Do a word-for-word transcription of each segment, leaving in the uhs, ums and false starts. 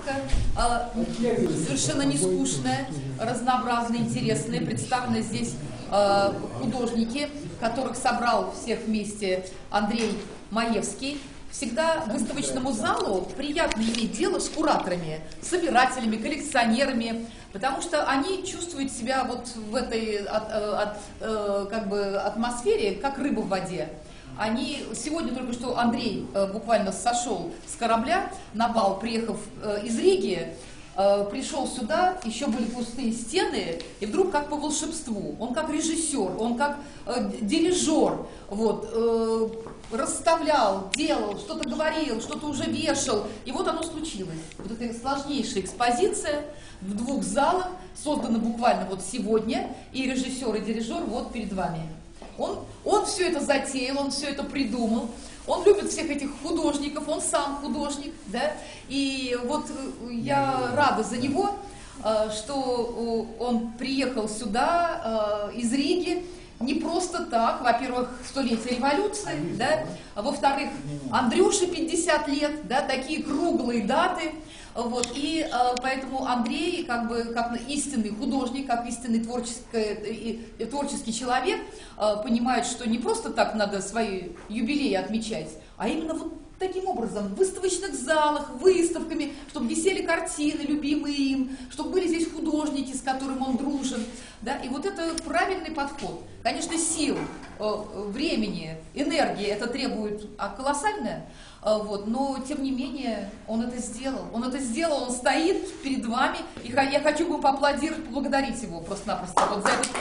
выставка э, совершенно не скучная, разнообразная, интересная. Представлены здесь э, художники, которых собрал всех вместе Андрей Маевский. Всегда выставочному залу приятно иметь дело с кураторами, собирателями, коллекционерами, потому что они чувствуют себя вот в этой от, от, от, как бы атмосфере, как рыба в воде. Они, сегодня только что Андрей буквально сошел с корабля на бал, приехав из Риги, пришел сюда, еще были пустые стены, и вдруг как по волшебству, он как режиссер, он как э, дирижер, вот, э, расставлял, делал, что-то говорил, что-то уже вешал, и вот оно случилось. Вот эта сложнейшая экспозиция в двух залах, создана буквально вот сегодня, и режиссер, и дирижер вот перед вами. Он, он все это затеял, он все это придумал. Он любит всех этих художников, он сам художник, да, и вот я рада за него, что он приехал сюда из Риги не просто так, во-первых, столетие революции, да, а во-вторых, Андрюше пятьдесят лет, да, такие круглые даты. Вот, и э, поэтому Андрей, как бы, как истинный художник, как истинный творческий, э, творческий человек, э, понимает, что не просто так надо свои юбилеи отмечать, а именно вот таким образом, в выставочных залах, выставками, чтобы висели картины, любимые им, чтобы были здесь художники, с которым он дружен. Да? И вот это правильный подход. Конечно, сил, э, времени, энергии это требует а, колоссальное. Вот, но, тем не менее, он это сделал. Он это сделал, он стоит перед вами, и я хочу бы поаплодировать, поблагодарить его просто-напросто вот за этот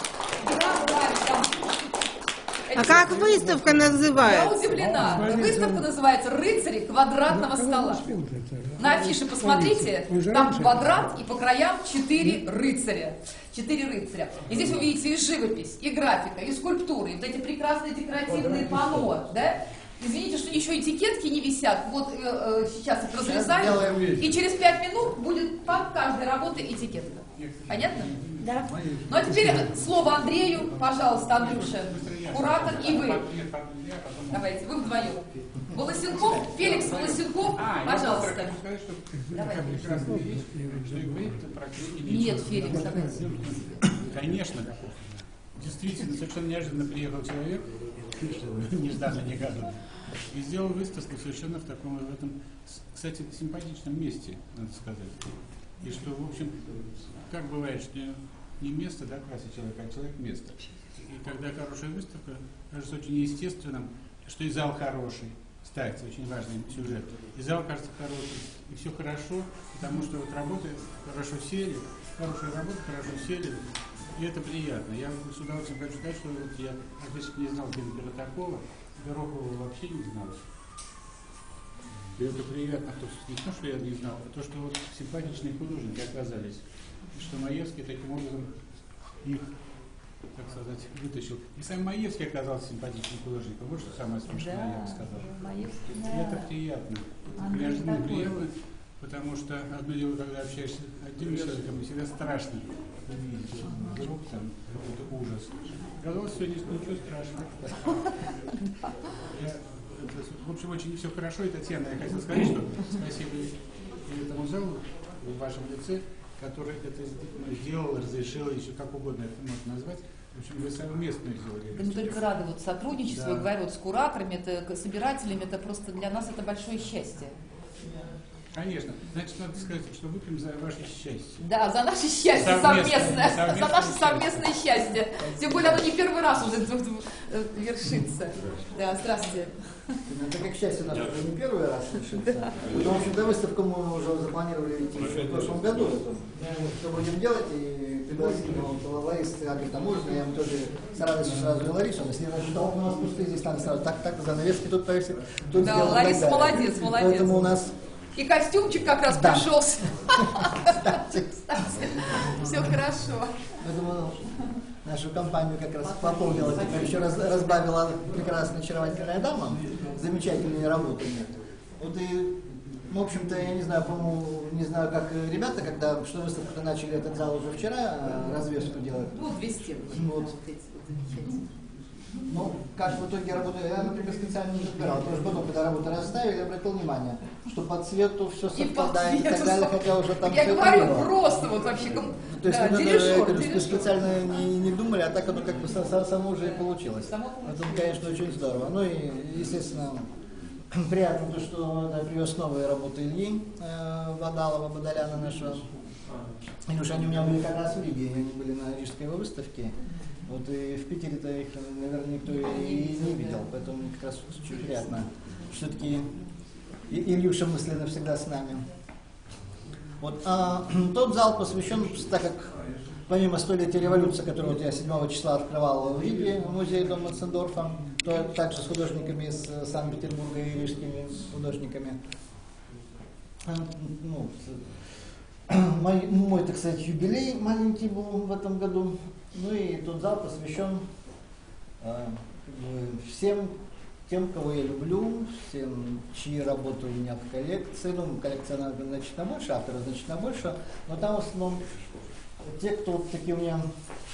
праздник. А как выставка называется? Я удивлена. Выставка называется «Рыцари квадратного стола». На афише посмотрите, там квадрат и по краям четыре рыцаря. Четыре рыцаря. И здесь вы видите и живопись, и графика, и скульптуры, и вот эти прекрасные декоративные панно, да? Извините, что еще этикетки не висят. Вот э, э, сейчас их разрезаем. И через пять минут будет под каждой работой этикетка. Понятно? Да. Ну а теперь слово Андрею, пожалуйста, Андрюша, куратор, и вы. Давайте, вы вдвоем. Волосенков, Феликс Волосенков, пожалуйста. Нет, Феликс, давайте. Конечно. Действительно, совершенно неожиданно приехал человек, нежданно, негаданно, и сделал выставку совершенно в таком, в этом, кстати, симпатичном месте, надо сказать. И что, в общем, как бывает, что не место, да, красит человека, а человек место. И когда хорошая выставка, кажется очень естественным, что и зал хороший, кстати, очень важный сюжет, и зал кажется хороший, и все хорошо, потому что вот работы хорошо сели, хорошая работа, хорошо сели. И это приятно. Я с удовольствием хочу сказать, что вот я практически не знал Дмитрия такого, Горохова вообще не знал. И это приятно, то, не то, что я не знал, а то, что вот симпатичные художники оказались. И что Маевский таким образом их, так сказать, вытащил. И сам Маевский оказался симпатичным художником. Вот что самое смешное, да, я бы сказал. Маевский, да. И это приятно. Неожиданно приятно, потому что одно дело, когда общаешься с отдельным человеком, всегда страшно увидеть вдруг там какой-то ужас. Казалось, сегодня ничего страшного. Я, это, в общем, очень все хорошо. И, Татьяна, я хотел сказать, что спасибо и этому залу, в вашем лице, который это сделал, разрешил, еще как угодно это можно назвать. В общем, вы совместно сделали. Да мы только рады вот сотрудничеству, да. Я говорю, вот с кураторами, это, с собирателями, это просто для нас это большое счастье. Конечно. Значит, надо сказать, что выпьем за ваше счастье. Да, за наше счастье совместное. совместное. совместное за наше совместное счастье. Тем более оно не первый раз уже вершится. Да, здравствуйте. Это как счастье наше уже не первый раз вершится. Да. В общем-то, выставку мы уже запланировали идти в прошлом году. Что будем делать, и пригласили Ларису Игоревну Таможину, я ему тоже с радостью сразу говорю, Лариса, если у нас пустые здесь надо сразу так, так, занавески тут повесить. Да, Лариса молодец, молодец. Поэтому у нас... И костюмчик как раз да. пришелся. Кстати. Кстати, все хорошо. Поэтому нашу компанию как раз пополнила, теперь еще раз, разбавила прекрасная очаровательная дама замечательными работами. Вот и, в общем-то, я не знаю, по-моему, не знаю, как ребята, когда что выставку начали этот зал уже вчера, развеску делать. Вот две стены. Вот. Ну, как в итоге работаю, я, например, специально не разбирал. Потому что потом, когда работу расставили, я обратил внимание, что по цвету все И по совпадает и так цвету далее, совпадает. хотя уже там Я всё говорю, было. просто вот вообще, ком- То есть да, вот это, дирижер, я говорю, дирижер. специально не, не думали, а так оно как бы со- со- само уже и получилось. Само получилось. Это, конечно, очень здорово. Ну и, естественно, приятно то, что да, привез новые работы Ильи э, Бадалова, Бадаляна нашего. И уж они у меня были как раз в Риге, они были на рижской выставке. Вот и в Питере-то их, наверное, никто и не видел, поэтому мне как раз очень приятно. Все-таки Ильюша мысленно всегда с нами. Вот, а, тот зал посвящен, так как помимо столетия революции, которую вот я седьмого числа открывал в Риге, в музее дома Цендорфа, то также с художниками из Санкт-Петербурга и рижскими художниками. А, ну, мой, мой, так сказать, юбилей маленький был в этом году. Ну и тот зал посвящен э, как бы всем тем, кого я люблю, всем, чьи работы у меня в коллекции. Ну, коллекция она значительно больше, авторов значительно больше, но там в основном те, кто вот такие у меня,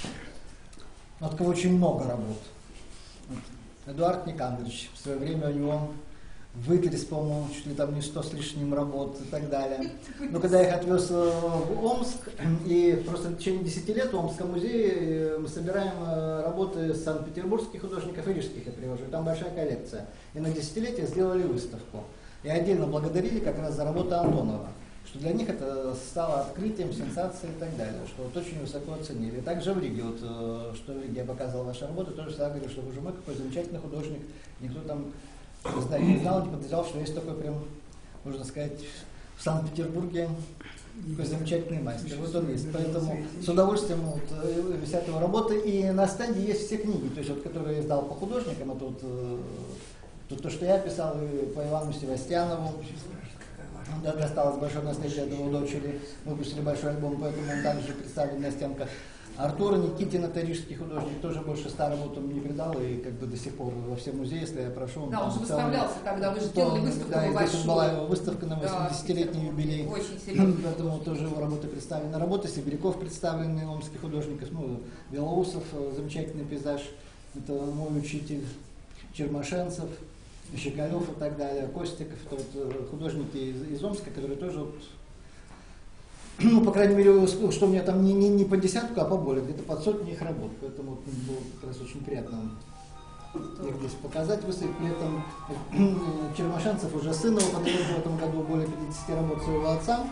от кого очень много работ. Вот. Эдуард Никандрович, в свое время у него вытряс, по-моему, чуть ли там не сто с лишним работ и так далее. Но когда я их отвез в Омск, и просто в течение десяти лет в Омском музее мы собираем работы санкт-петербургских художников и рижских я привожу. Там большая коллекция. И на десятилетие сделали выставку. И отдельно благодарили как раз за работу Антонова. Что для них это стало открытием, сенсацией и так далее. Что вот очень высоко оценили. И также в Риге, вот, что в Риге я показывал ваши работы, тоже всегда говорю, что боже мой, какой замечательный художник. Никто там не знал, не знал, не подозревал, что есть такой прям, можно сказать, в Санкт-Петербурге такой замечательный мастер. Вот он есть. Поэтому с удовольствием вот, висят его работы. И на стенде есть все книги, то есть, вот, которые я издал по художникам. Это вот, то, то, что я писал и по Ивану Севастьянову. Да, досталось большое наследие от его дочери. Выпустили большой альбом, поэтому он также представлен на стенках. Артур Никитин, это рижский художник, тоже больше ста работ он не передал, и как бы до сих пор во все музеи, если я прошу, он Да, он же в целом, выставлялся, когда вы же делали выставку да, и здесь большую. была его выставка на Да, восьмидесятилетний юбилей. Очень серьезно. Поэтому тоже его работы представлены. Работы Сибиряков представлены, омских художников, ну, Белоусов, замечательный пейзаж, это мой учитель, Чермашенцев, Щеголев и так далее, Костиков, это вот художники из, из Омска, которые тоже вот, ну, по крайней мере, что у меня там не, не, не по десятку, а по более, где-то под сотню их работ. Поэтому вот, было как раз очень приятно их здесь показать, выставить. При этом Чермашенцев уже сын его подарил в этом году более пятидесяти работ своего отца.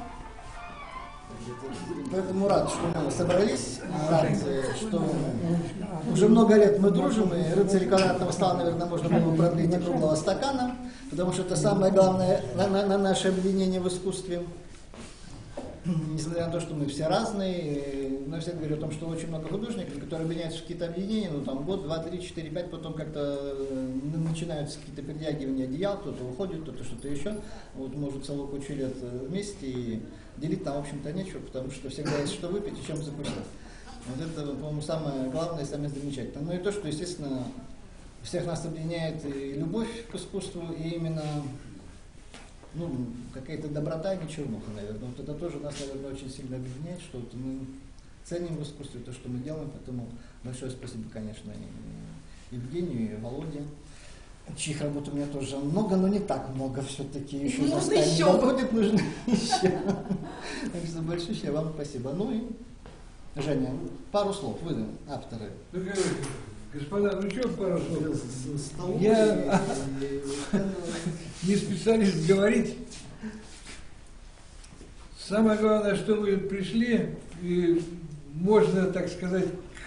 Поэтому рад, что мы собрались, рад, что уже много лет мы дружим, и рыцарь квадратного стола, наверное, можно было бы продлить и круглого стакана, потому что это самое главное на, на, на наше объединение в искусстве. Несмотря на то, что мы все разные, но я всегда говорю о том, что очень много художников, которые объединяются в какие-то объединения, ну там год, два, три, четыре, пять, потом как-то начинаются какие-то перетягивания одеял, кто-то уходит, кто-то что-то еще. Вот может целую кучу лет вместе, и делить там, в общем-то, нечего, потому что всегда есть что выпить и чем закусить. Вот это, по-моему, самое главное и самое замечательное. Ну и то, что, естественно, всех нас объединяет и любовь к искусству, и именно ну, какая-то доброта и чернуха, наверное. Вот это тоже нас, наверное, очень сильно объединяет, что вот мы ценим в искусстве то, что мы делаем, поэтому большое спасибо, конечно, и Евгению, и Володе, чьих работ у меня тоже много, но не так много все-таки. Еще нужно еще. Будет, нужно еще. Так что большое вам спасибо. Ну и, Женя, пару слов, вы авторы. Ну, короче, господа, ну что пару слов? Столов Я и- не специалист говорить. Самое главное, что вы пришли, и можно, так сказать,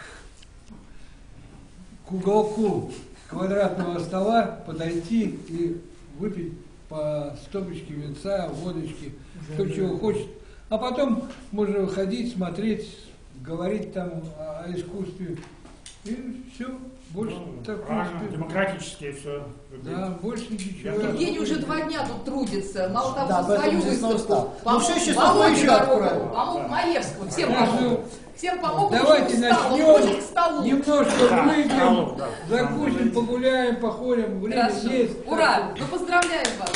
к уголку квадратного стола подойти и выпить по стопочке винца, водочки, кто чего хочет. А потом можно выходить, смотреть, говорить там о искусстве. И все, больше Ну, так, в правильно, принципе, демократически все. да, больше ничего. Евгений уже два дня тут трудится. Мало того, Да, что свою поэтому здесь снова выставку. встал. Ну, в шесть часов мы Володе еще дорогу, отправим. помог Маевскому. Всем Так что помог. Всем помог. давайте уже устал, он начнем, хочет к столу. немножко Да, выпьем, столу, да. закусим, погуляем, походим, время Хорошо. есть. Ура! Ну поздравляем вас.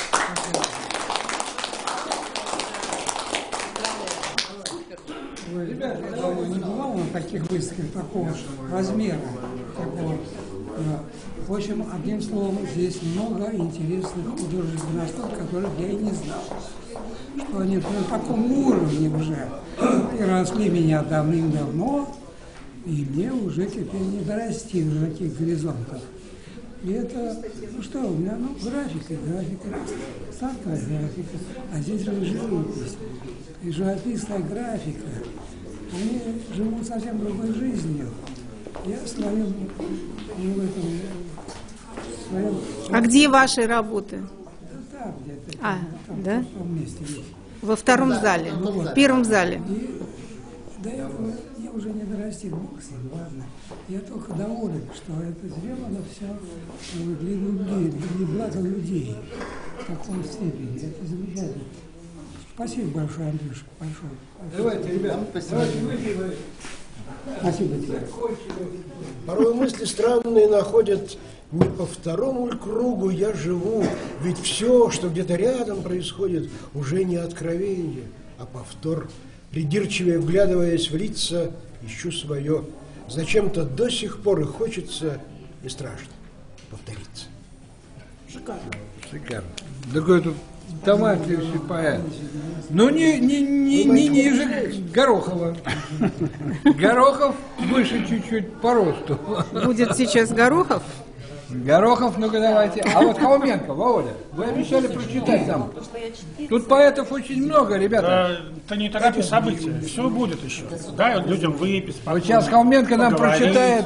Ребята, Я не бывал на таких выставках такого размера, такого Да. В общем, одним словом, здесь много интересных художественных работ, которых я и не знал. Что они на таком уровне уже переросли меня давным-давно, и мне уже теперь не дорасти до таких горизонтов. И это, ну что, у меня, ну, графика, графика, стартовая графика, а здесь же живопись. И живописная графика, они живут совсем другой жизнью. Я в своем, в этом, в своем... А где ваши работы? Да, там где-то, А, там, да? в том месте есть. Во втором зале, в первом зале. И до этого я уже не дорастил, бог с ним, ладно. Я только доволен, что это сделано все для людей, для блага людей в такой степени. Это замечательно. Спасибо большое, Андрюша, большое. Давайте, ребята, давайте выпьем. Спасибо тебе. Порой мысли странные находят, не по второму ль кругу я живу, ведь все, что где-то рядом происходит, уже не откровение, а повтор. Придирчивее вглядываясь в лица, ищу свое. Зачем-то до сих пор и хочется, и страшно повториться. Шикарно. Шикарно. Такой тут талантливый поэт. Ну, не, не, не, не ниже Горохова. Горохов выше чуть-чуть по росту. Будет сейчас Горохов. Горохов, ну-ка давайте. А вот Холменко, Володя, вы обещали прочитать там. Тут поэтов очень много, ребята. Это не торопи события, все будет еще. Дай людям выпить. Вот сейчас Холменко нам поговорить. прочитает.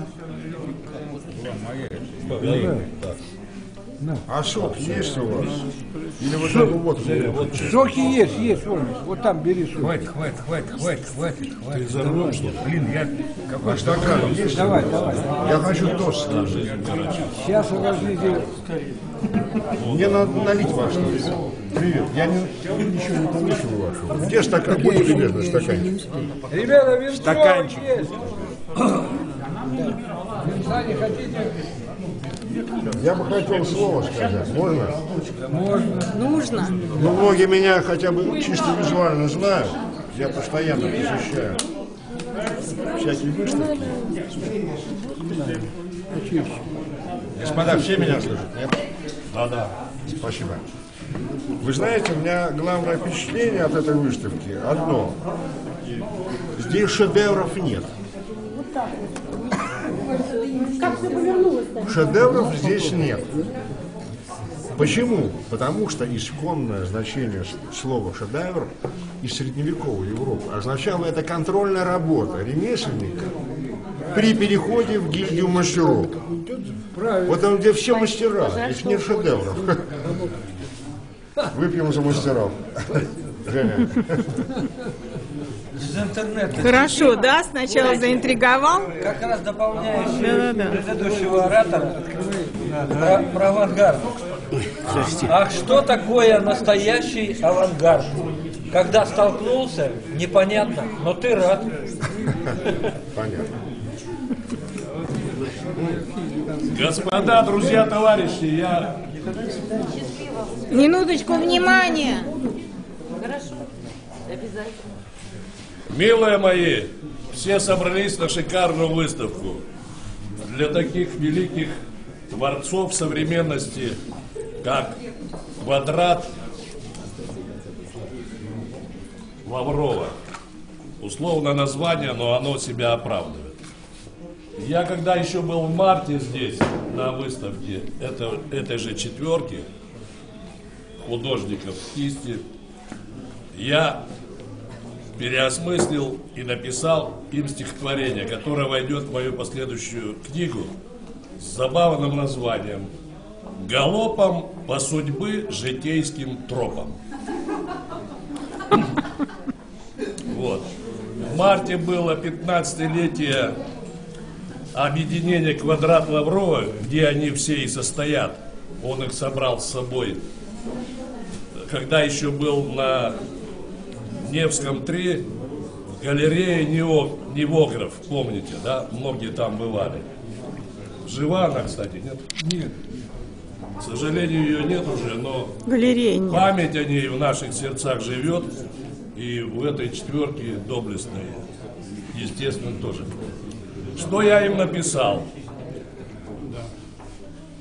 А сок есть у вас? Или вот эту водку? Соки есть, есть, вон, вот там бери сок. Хватит, хватит, хватит, хватит, хватит, хватит. Ты за рулем, что ли? Блин, я... А стакан есть? Давай, давай. Я хочу тост сказать. Сейчас возьмите. Мне надо налить ваш тост. Привет. Я не, ничего не помешиваю вашего. Где стакан? Будьте любезны, стаканчик. Ребята, винцо Стаканчик. есть. Винца не хотите? Я бы хотел слово сказать. Можно? Можно. Нужно. Ну, многие меня хотя бы чисто визуально знают. Я постоянно посещаю всякие выставки. Господа, все меня слышат? Нет? Да, да. Спасибо. Вы знаете, у меня главное впечатление от этой выставки одно. Здесь шедевров нет. Шедевров здесь нет. Почему? Потому что исконное значение слова «шедевр» из средневековой Европы означало это контрольная работа ремесленника при переходе в гильдию мастеров. Вот там, где все мастера, здесь нет шедевров. Выпьем за мастеров. Из интернета. Хорошо, да? Сначала заинтриговал. Как раз дополняющий Да-да-да. предыдущего оратора про, про авангард. А что такое настоящий авангард? Когда столкнулся, непонятно, но ты рад. Понятно. Господа, друзья, товарищи, я... Минуточку внимания. Милые мои, все собрались на шикарную выставку. Для таких великих творцов современности, как Квадрат Лаврова. Условно название, но оно себя оправдывает. Я когда еще был в марте здесь, на выставке это, этой же четверки художников кисти, я переосмыслил и написал им стихотворение, которое войдет в мою последующую книгу с забавным названием «Галопом по судьбы житейским тропам». Вот. В марте было пятнадцатилетие объединения «Квадрат Лаврова», где они все и состоят. Он их собрал с собой. Когда еще был на Невском три, в галерее Невограф, помните, да? Многие там бывали. Жива она, кстати, нет? Нет. К сожалению, ее нет уже, но Галереи нет. память о ней в наших сердцах живет. И в этой четверке доблестной, естественно, тоже. Что я им написал?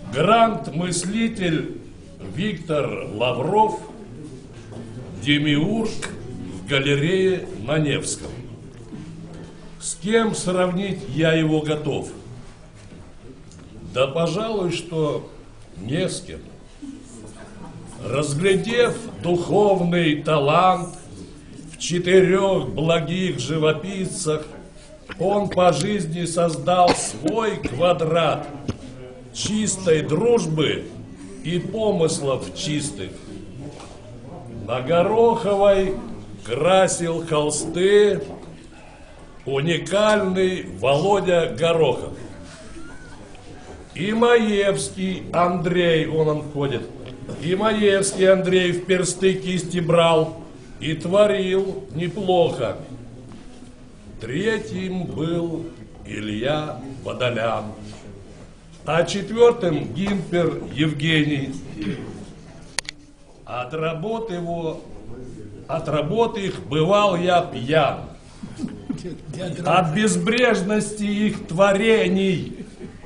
гранд-мыслитель Виктор Лавров, демиург в галерее на Невском. С кем сравнить я его готов? Да, пожалуй, что не с кем. Разглядев духовный талант в четырех благих живописцах, он по жизни создал свой квадрат чистой дружбы и помыслов чистых. На Гороховой красил холсты уникальный Володя Горохов. И Маевский Андрей, он он входит, и Маевский Андрей в персты кисти брал и творил неплохо. Третьим был Илья Подолян, а четвертым Гимпер Евгений. От работ его, от работы их бывал я пьян, от безбрежности их творений.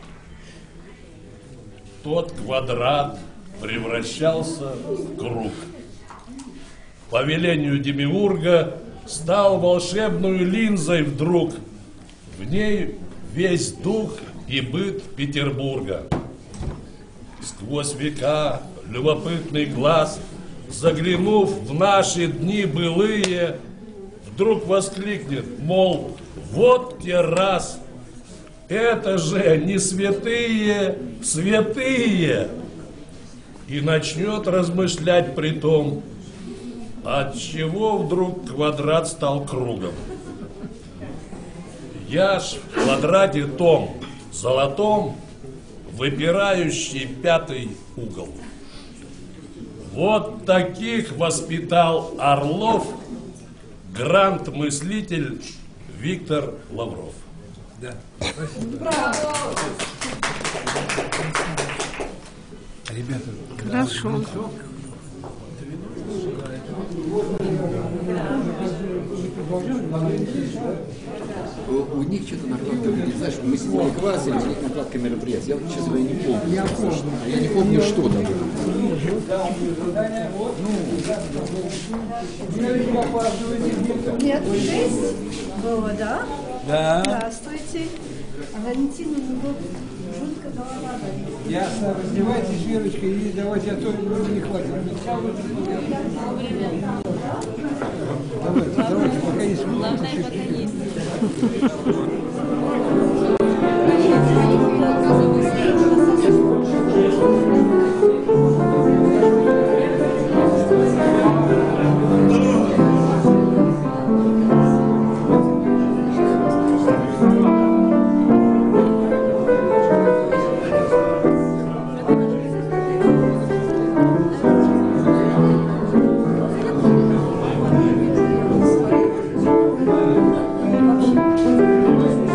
Тот квадрат превращался в круг. По велению демиурга стал волшебную линзой вдруг. В ней весь дух и быт Петербурга. Сквозь века любопытный глаз, заглянув в наши дни былые, вдруг воскликнет, мол, вот те раз, это же не святые, святые, и начнет размышлять при том, от чего вдруг квадрат стал кругом. Я ж в квадрате том золотом, выпирающий пятый угол. Вот таких воспитал Орлов гранд-мыслитель Виктор Лавров. Да. Спасибо. Ребята, Хорошо. У, у них что-то накладка, не знаешь, мы сегодня классили, у них накладка мероприятия. Я вот, честно говоря, не помню. Я помню. Я не помню, что там. Нет, шесть было, да? Да. Здравствуйте. А Валентина, у него жутко голова болит. Ясно, раздевайтесь, Верочка, и давайте, а то не хватит. Давайте, давайте, пока есть. Главное, пока есть. Вообще.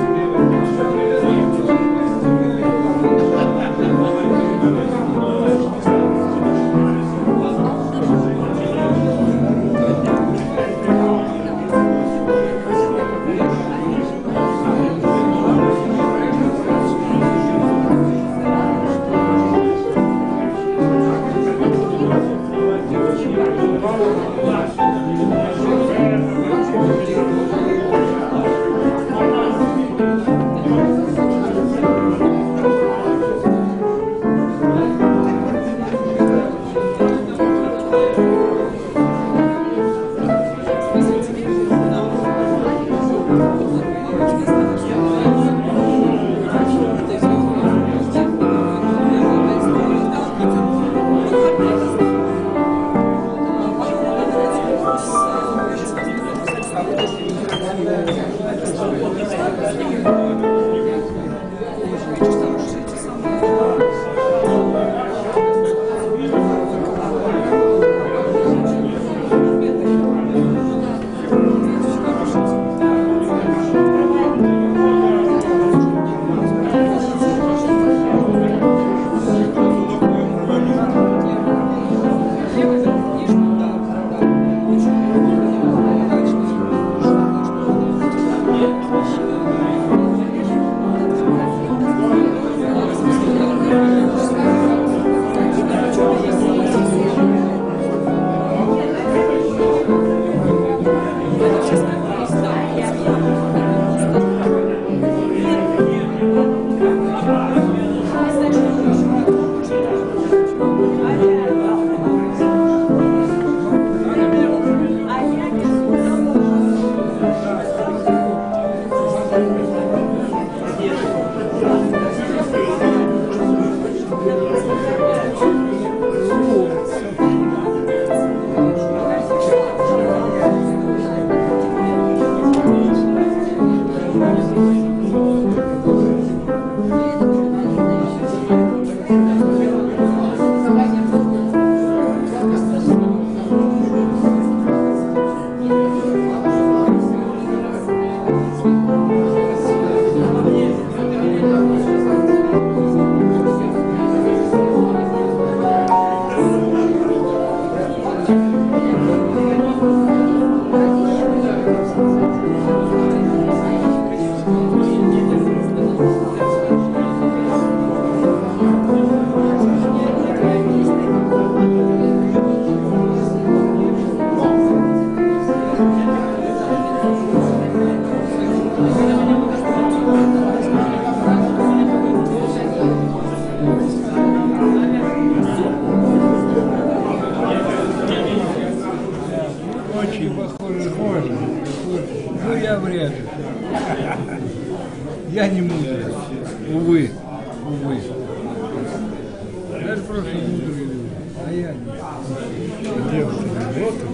Я не мудрый. Увы. Увы. Даже просто мудрые люди. А я не. Дело-то не в этом.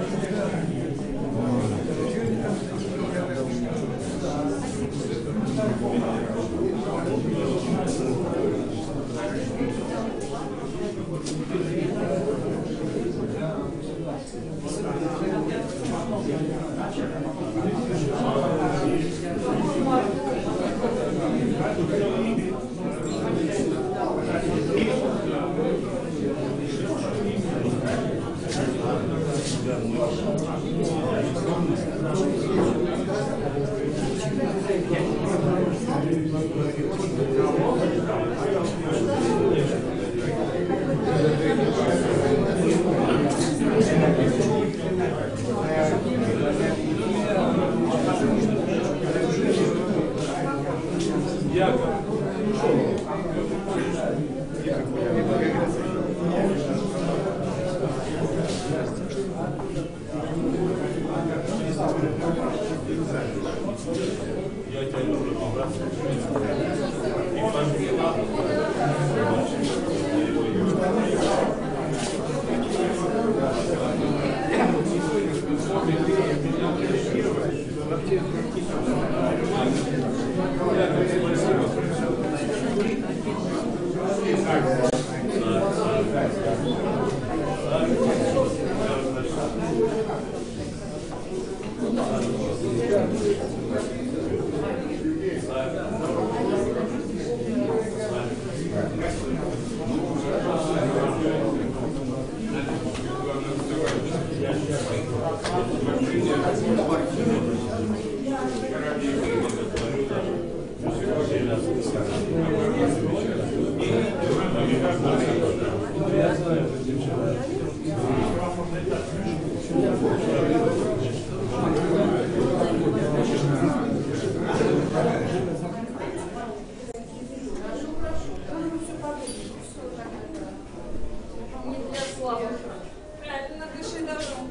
Правильно, дыши дорогу.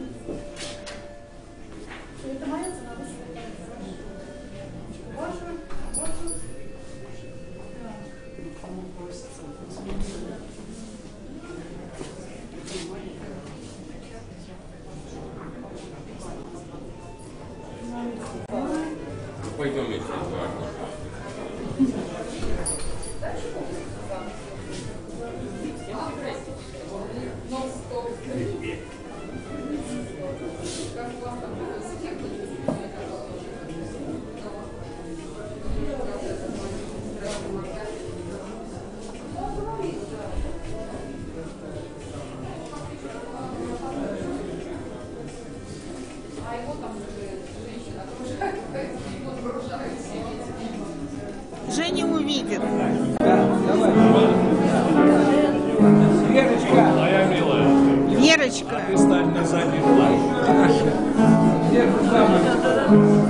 Это моя цена. Боже, боже. Пойдем вместе. Женя увидит. Верочка. Моя милая. Верочка. Ты стань на задний план. Хорошо. Верка самая.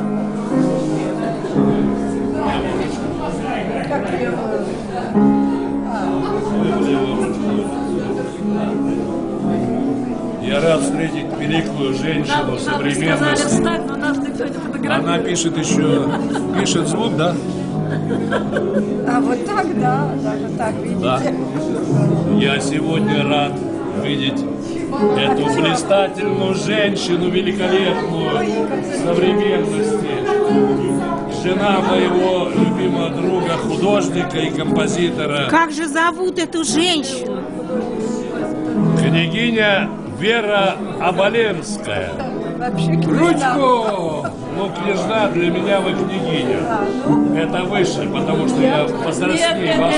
Я рад встретить великую женщину современности. Она пишет еще, пишет звук, да? А вот так, да, да, вот так, видите? Да. Я сегодня рад видеть эту блистательную женщину, великолепную современности. Жена моего любимого друга, художника и композитора. Как же зовут эту женщину? Княгиня Вера Оболенская. Ручку! Ну, княжна, для меня вы княгиня. Это выше, потому что я возрастнее вас.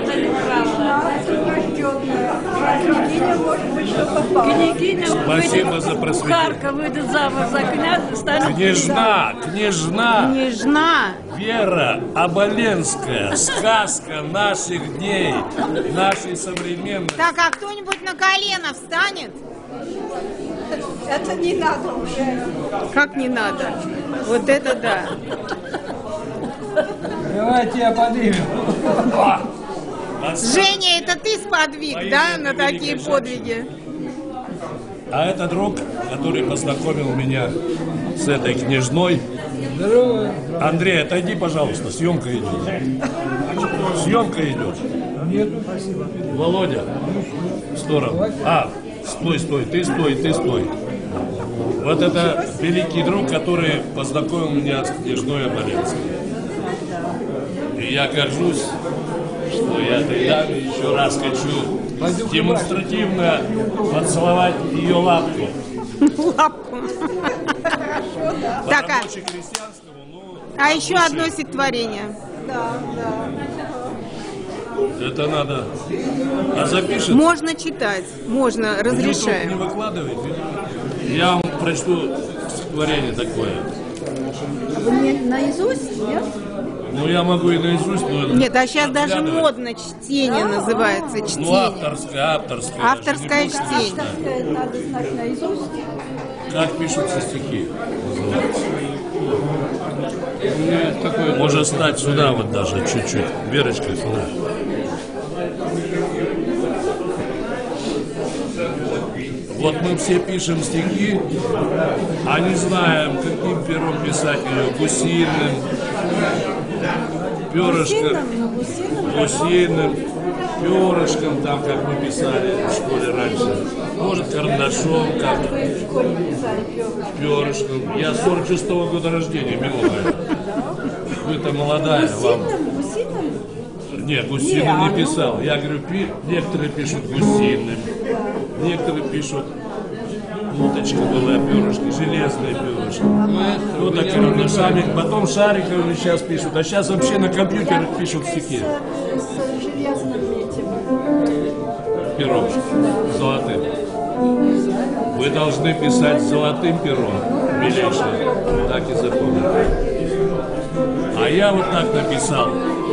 Княгиня, Спасибо за просветление. Кухарка выйдет замуж за князя, станет Княжна, княжна. Княжна. Вера Оболенская. Сказка наших дней, нашей современности. Так, а кто-нибудь на колено встанет? Это не надо уже. Как не надо? Вот это да. Давайте я поднимем. Женя, это ты сподвиг, да, на такие подвиги? А это друг, который познакомил меня с этой княжной. Здорово. Андрей, отойди, пожалуйста, съемка идет. Съемка идет. Нет, спасибо. Володя, в сторону. А, стой, стой, ты стой, ты стой. Вот это великий друг, который познакомил меня с княжной Оболенской. И я горжусь, что я этой даме еще раз хочу демонстративно поцеловать ее лапку. Лапку. Так, а, а еще одно стихотворение. Да, да. Это надо. А запишет? Можно читать, можно, разрешаем. Не выкладывайте. Я вам прочту стихотворение такое. Вы мне наизусть, нет? Ну, я могу и наизусть, но... Нет, а сейчас даже модно чтение называется, чтение. Ну, авторское, авторское. Авторское чтение. Авторское надо знать наизусть. Как пишутся стихи? Можно стать сюда вот даже чуть-чуть. Верочка, сюда. Вот мы все пишем стихи, а не знаем, каким пером писать ее. Гусиным, перышком, гусиным, перышком, там, как мы писали в школе раньше. Может, карандашом, как перышком. Я сорок шестого года рождения, милая. Вы-то молодая, вам... Нет, гусиным не писал. Я говорю, пи... некоторые пишут гусиным, некоторые пишут, уточка была, перышки, железные перышки. Вот так карандашами, потом шариковыми сейчас пишут, а сейчас вообще на компьютерах пишут стихи. С железным этим. Пером, золотым. Вы должны писать золотым пером, милейший, так и запомните. А я вот так написал.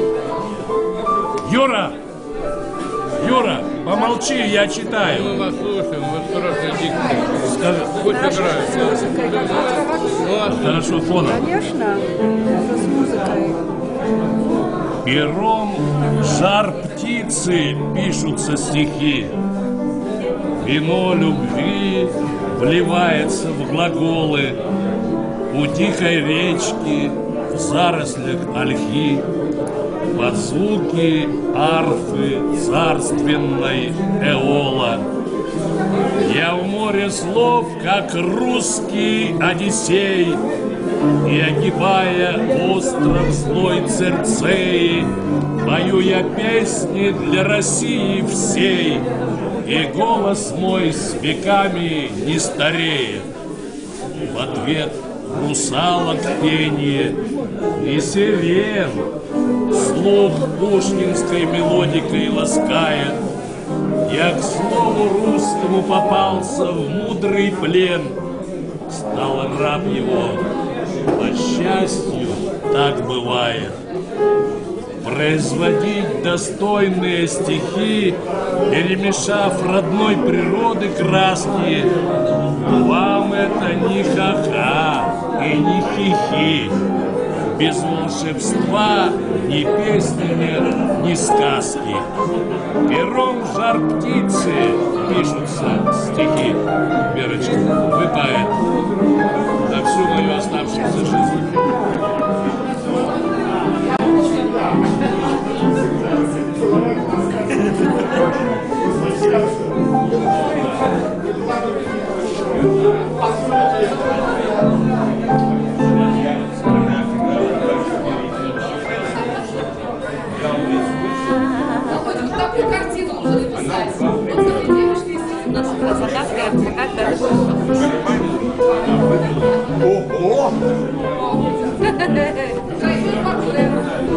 Юра! Юра, помолчи, я читаю. Мы вас слушаем, вы хороший диктор. Скажи. Очень нравится. Хорошо, фоном. Конечно, это с музыкой. Пером жар птицы пишутся стихи. Вино любви вливается в глаголы. У тихой речки в зарослях ольхи. Под звуки арфы царственной эола. Я в море слов, как русский Одиссей, и, огибая остров злой Церцеи, пою я песни для России всей, и голос мой с веками не стареет. В ответ русалок пение и сирен слух пушкинской мелодикой ласкает. Я к слову русскому попался в мудрый плен, стал раб его, по счастью, так бывает. Производить достойные стихи, перемешав родной природы краски, вам это ни ха-ха и ни хихи. Без волшебства ни песни нет, ни сказки. Пером жар птицы пишутся стихи. Верочка, вы поэт. На всю мою оставшуюся жизнь. Такую картину можно написать. Вот этой девушки, естественно, красота, какая-то. Ого! Тройной портрет.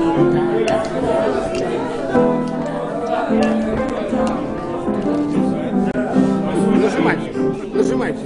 Нажимайте, нажимайте.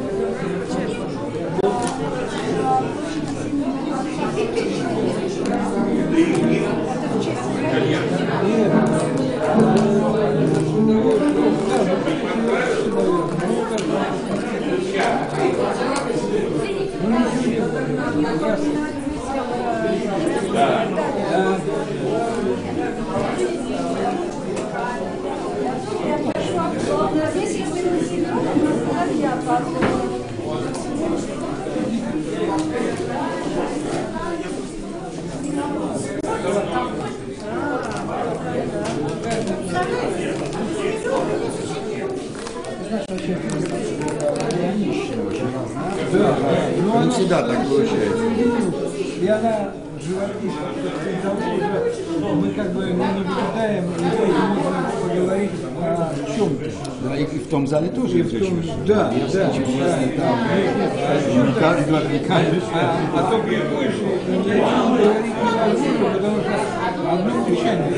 Здесь, если вы Да, не всегда так получается. И она живописна. Мы как бы не наблюдаем, и можно поговорить о чем-то. Да, и в том зале тоже это очень. Да, я да, встречу, да, если да. там не каждый раз не каждый. А, а то приходишь и не говорить не могу, потому что одно дыхание.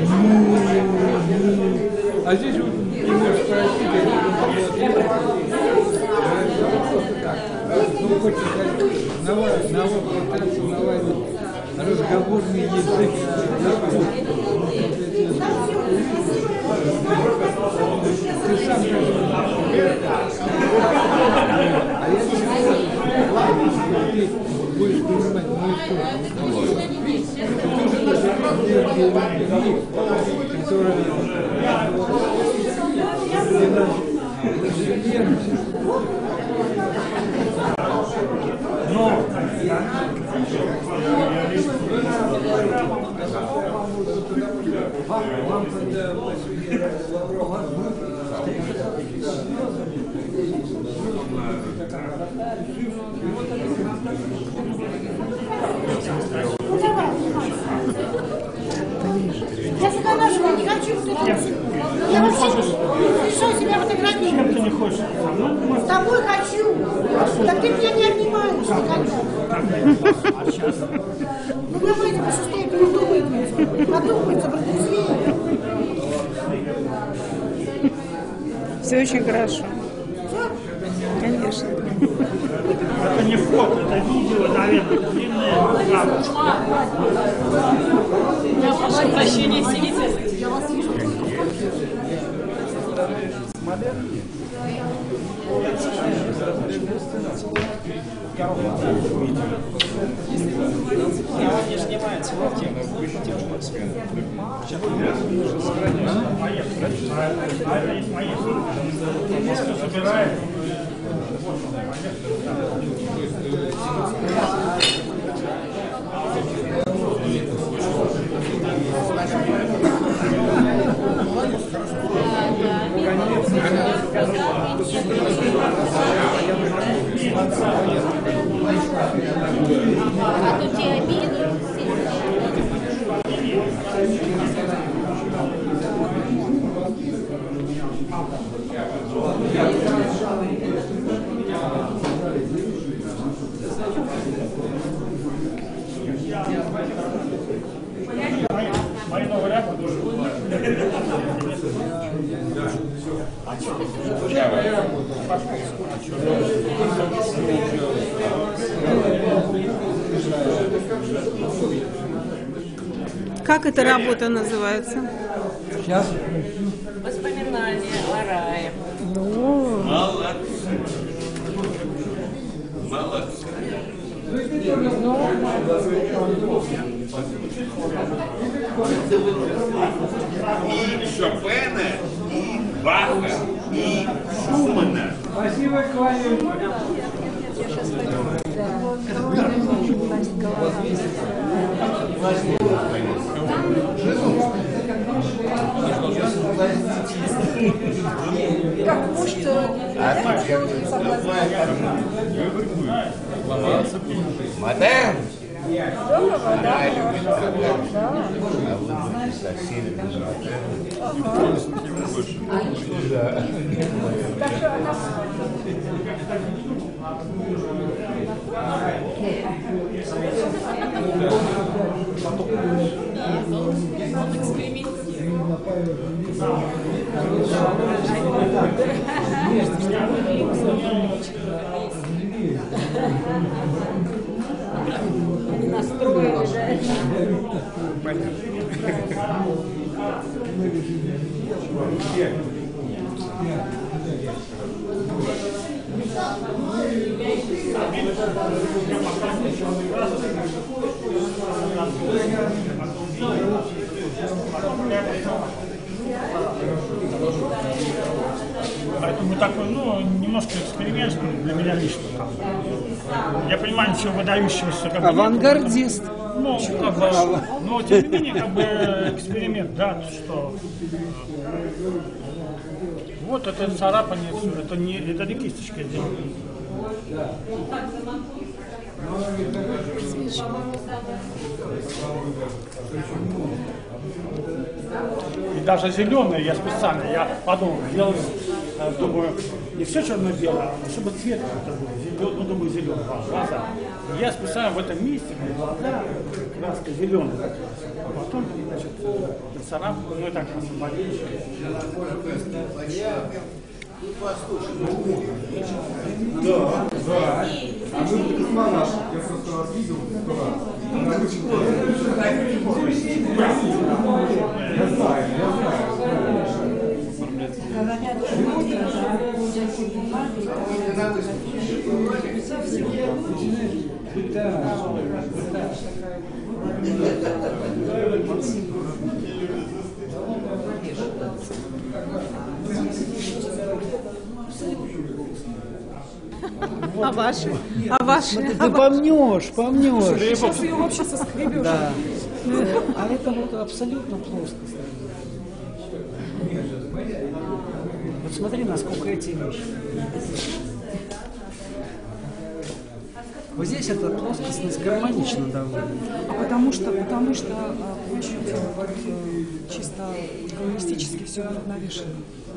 А здесь вот не можешь спросить, ну, хочешь сказать, пытаться наладить разговорный язык. Ты сам а я не будешь понимать мою сторону. Но вам когда Лаврова Я загораживаю, не хочу вот это. Я вообще решаю себя фотографировать. Чем ты не хочешь? С тобой хочу. Так ты меня не обнимаешь никогда. Ну давайте по шестой передумайте. Подумайте, протрезвее. Все очень хорошо. Конечно. Это не фото, это видео, наверное, длинное. Я прошу прощения, сидите. Я вас вижу. Не снимается, вот тема, тема смены. Собираем. А тут тебе обидно. Мои новые ляпы тоже. Как эта работа называется? Сейчас. Воспоминания о рае. Молодцы. Молодцы. И Шопена, и Баха, и Шумана. Спасибо, кланяюсь. Как муж, Мадам! Здорово, да? Она любит когда, а вы совсем без Да. Так что она... Он экспериментирует. Настроили, Да. Поэтому такой, ну, немножко эксперимент для меня лично. Там. Я понимаю, ничего выдающегося. Как бы, Авангардист. Ну, как бы, но тем не менее, как бы эксперимент, да, что вот это царапание, это не, это не кисточка сделана. И даже зеленые я специально, я подумал, делал, думаю, не все черно-белое, а чтобы цвет какой-то был, зелё- ну, думаю, зеленый, глаза. И я специально в этом месте, глаза, краска зеленая, а потом, значит, царапку, ну и так символически. Да, да. А вы космонавт, я просто вас видел сто раз. Я знаю, я знаю. А ваши? А ваши? Ты, ты помнешь, помнешь. Сейчас ее вообще соскребешь. Да. А это вот абсолютно плоскость. Вот смотри, насколько эти вещи. Вот здесь эта плоскость гармонична довольно. А потому что, потому что очень вот, чисто галлистически все навешено.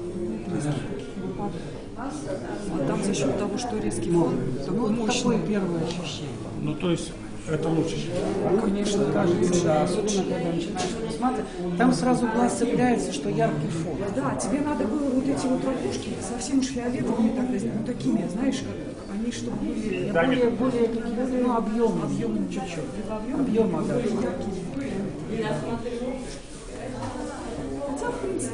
А там за счет того, что резкий фон, такой мощный. Такое первое ощущение. Ну, то есть, это лучше. Конечно, кажется, да. Особенно, когда начинаешь посмотреть. Там сразу глаз цепляется, что яркий фон. Да, тебе надо было вот эти вот ракушки совсем уж фиолетовыми тогда, ну, такими, знаешь, они чтобы были да, более, более, более, ну, объемные. Объемным чуть-чуть. Объем, да. Хотя, в принципе...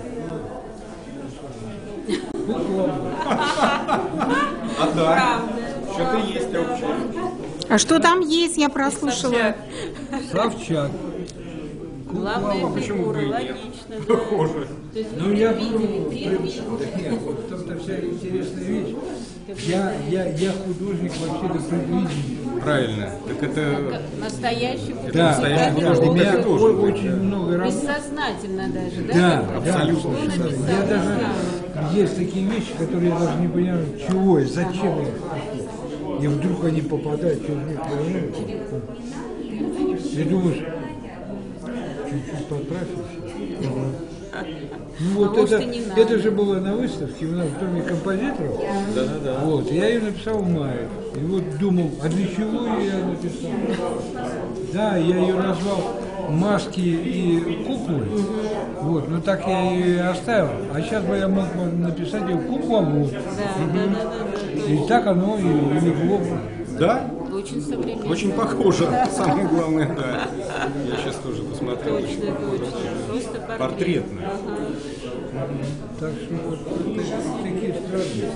А да, что-то есть общее. А что там есть, я прослушала. Собчак. Главное, почему бы и нет? логично. Похоже. Ну я пробовал. Нет, вот в том-то вся интересная вещь. Я, я, я художник вообще до предвидения. Правильно. Так это настоящий художник. Да, настоящий да, художник. у меня Это тоже, очень много работ. Бессознательно даже, да? Да, абсолютно. Да, я даже есть такие вещи, которые я даже не понимаю, чего и зачем я. И вдруг они попадают, что в них появляются. И думаешь, чуть-чуть подправишься. Ну вот а это, это же было на выставке у нас в Доме композиторов. Да, да, да. Вот, я ее написал в мае. И вот думал, а для чего я написал? Да, я ее назвал «Маски и куклы». Вот, ну так я ее и оставил. А сейчас бы я мог написать ее «Кукловод». Да, да, да, да. И так оно и легло. Да? Очень современно. Очень похоже. Самое главное, да. Я сейчас тоже посмотрел. Точно, очень похоже. Просто портрет. Портретно. Ага. Так что вот такие странности.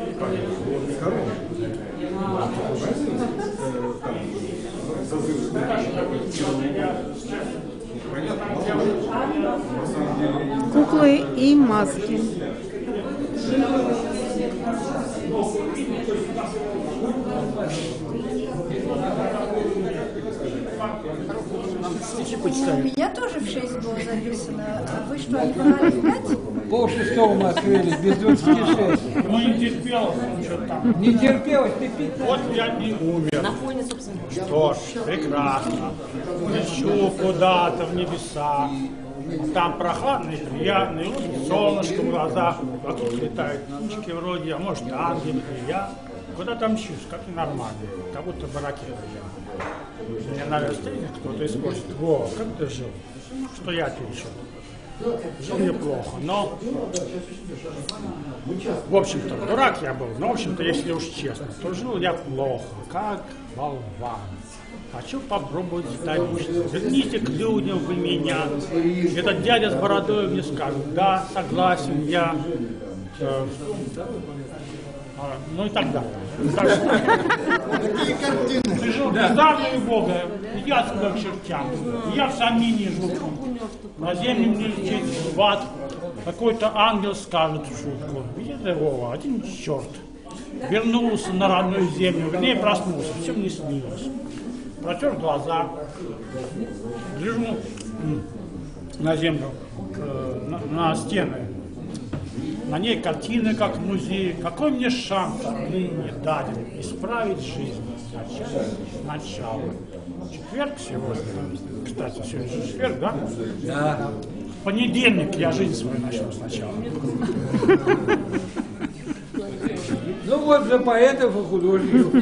Куклы и маски. У меня тоже в шесть было записано. А вы что, не брали в пять? Пол шестого мы открыли, без двадцати шесть. Ну, не терпелось, что там. Не терпелось, ты пить. Вот я не умер. На фоне, собственно. Что ж, прекрасно. Лечу куда-то в небеса. Там прохладно и приятно, и вот солнышко в глазах, вокруг летают птички вроде, а может ангелы, и я куда-то мчусь, как и нормально, как будто бы ракета. Мне надо встретить, кто-то и спросит: во, как ты жил? Что я пережил? Жил неплохо, но, в общем-то, дурак я был, но, в общем-то, если уж честно, то жил я плохо, как болван. Хочу попробовать вторично. Верните к людям вы меня. Этот дядя с бородой мне скажет: да, согласен, я. Э, э, ну и так далее. Такие картины. Ты жил бездарную Бога, иди отсюда к чертям. Я в сомнении живу. На землю мне лететь в ад. какой-то ангел скажет в шутку: видите, Вова, один черт вернулся на родную землю, в ней проснулся, все мне снилось. Протер глаза, гляжу на землю, на, на стены. На ней картины, как в музее. Какой мне шанс ныне даден исправить жизнь сначала? Начало. Четверг сегодня. Кстати, сегодня же четверг, да? Да. В понедельник я жизнь свою начну сначала. Ну вот за поэтов и художников.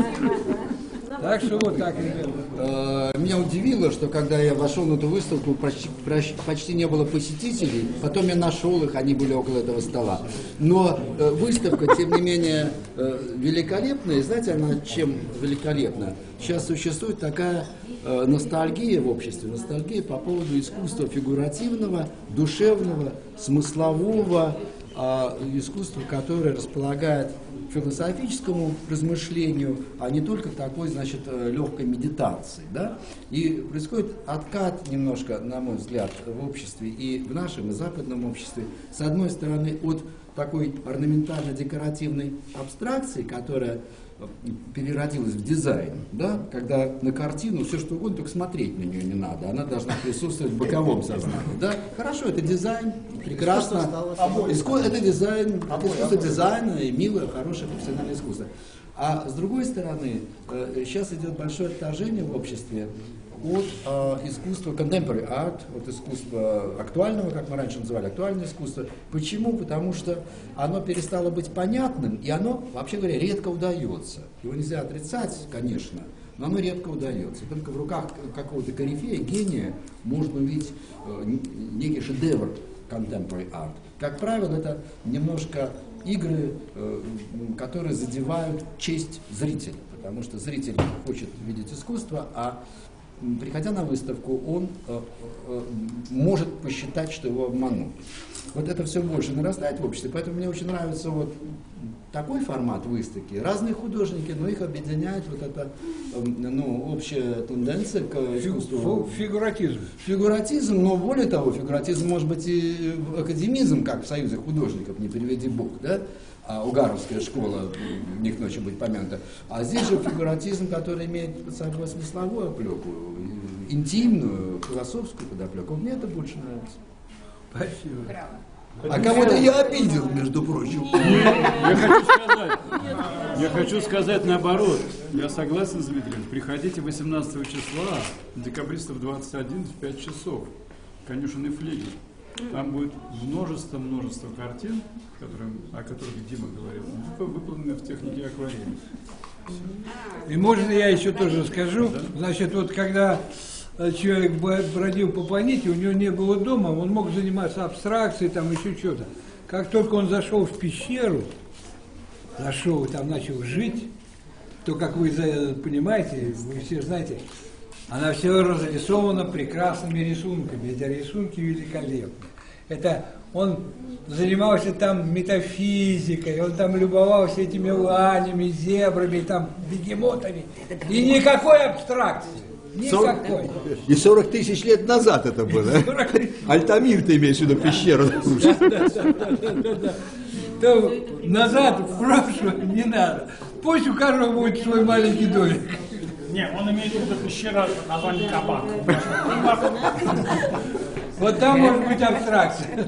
Так что вот так, ребята. Меня удивило, что когда я вошел на эту выставку, почти, почти не было посетителей. Потом я нашел их, они были около этого стола. Но выставка, тем не менее, великолепная. И знаете, она чем великолепна? Сейчас существует такая ностальгия в обществе, ностальгия по поводу искусства фигуративного, душевного, смыслового, искусства, которое располагает философическому размышлению, а не только к такой, значит, легкой медитации, да? И происходит откат немножко, на мой взгляд, в обществе и в нашем, и западном обществе, с одной стороны, от такой орнаментально-декоративной абстракции, которая переродилась в дизайн, да? Когда на картину все что угодно, только смотреть на нее не надо, она должна присутствовать в боковом сознании, да? Хорошо, это дизайн, прекрасно, искусство, это дизайн, это искусство дизайна и милое, хорошее профессиональное искусство. А с другой стороны, сейчас идет большое отторжение в обществе от э, искусства contemporary art, от искусства актуального, как мы раньше называли, актуальное искусство. Почему? Потому что оно перестало быть понятным, и оно, вообще говоря, редко удается. Его нельзя отрицать, конечно, но оно редко удается. Только в руках какого-то корифея, гения, можно увидеть э, некий шедевр contemporary art. Как правило, это немножко игры, э, которые задевают честь зрителя, потому что зритель хочет видеть искусство, а приходя на выставку, он э, э, может посчитать, что его обманут. Вот это все больше нарастает в обществе, поэтому мне очень нравится вот такой формат выставки. Разные художники, но их объединяет вот эта э, ну, общая тенденция к искусству. Фигуратизм. Фигуратизм, но более того, фигуратизм может быть и академизм, как в Союзе художников, не приведи Бог, да? А Угаровская школа, в них ночью будет помянута. А здесь же фигуратизм, который имеет под собой смысловую оплеку, интимную, философскую подоплеку. Мне это больше нравится. Спасибо. А кого-то я обидел, между прочим. Я хочу сказать, я хочу сказать наоборот. Я согласен с Дмитрием. Приходите восемнадцатого числа, декабристов двадцать один в пять часов. Конюшенный флигель. Там будет множество-множество картин, которые, о которых Дима говорил, выполнены в технике акварели. И можно я еще тоже скажу? Значит, вот когда человек бродил по планете, у него не было дома, он мог заниматься абстракцией, там еще что-то. Как только он зашел в пещеру, зашел и там начал жить, то, как вы понимаете, вы все знаете, она все разрисована прекрасными рисунками. Эти рисунки великолепны. Это он занимался там метафизикой, он там любовался этими ланями, зебрами, там, бегемотами. И никакой абстракции. Никакой. И сорок тысяч лет назад это было. Альтамир, ты имеешь в виду пещеру. Да, да, да, да. То назад, в прошлое не надо. Пусть у каждого будет свой маленький домик. Не, он имеет в виду пещера название Кабак. Вот там может быть абстракция.